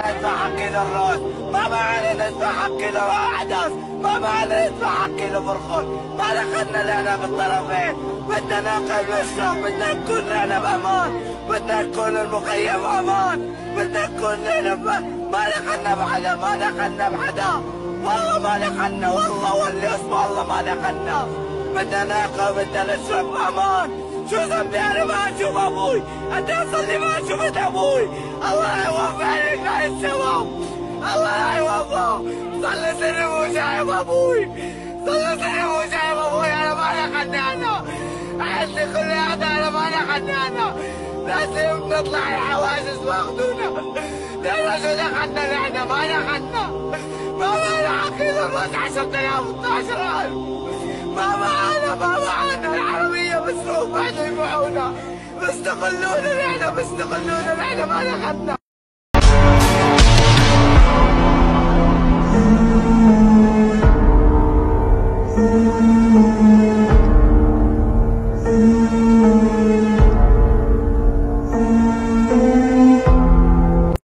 معنا ندفع حق للروس، ما معنا ندفع حق للأحداث، ما معنا ندفع حق لفرخون، ما دخلنا لنا بالطرفين، بدنا ناكل ونشرب، بدنا نكون لنا بأمان، بدنا نكون المخيم أمان، بدنا نكون لنا ما دخلنا بحدا، ما دخلنا بحدا، والله ما دخلنا، والله واللي اسمه الله ما دخلنا، بدنا ناكل بدنا نشرب بأمان. شو ذنبي انا ما اشوف ابوي؟ انت اصلي ما شفت ابوي، الله لا يوفق عليك يا الشباب، الله لا يوفق، صلي سنة مو شايف ابوي، صلي سنة مو شايف ابوي، انا ما دخلني انا، عيلتي كلها انا ما دخلني انا، لازم نطلع الحواجز واخذونا، لما شو دخلنا نحن ما دخلنا، ما معنا حق الروس 10,000 12,000 ما معنا العربية بالسوق بعد يبيعونا، بيستغلونا نحن ما دخلنا.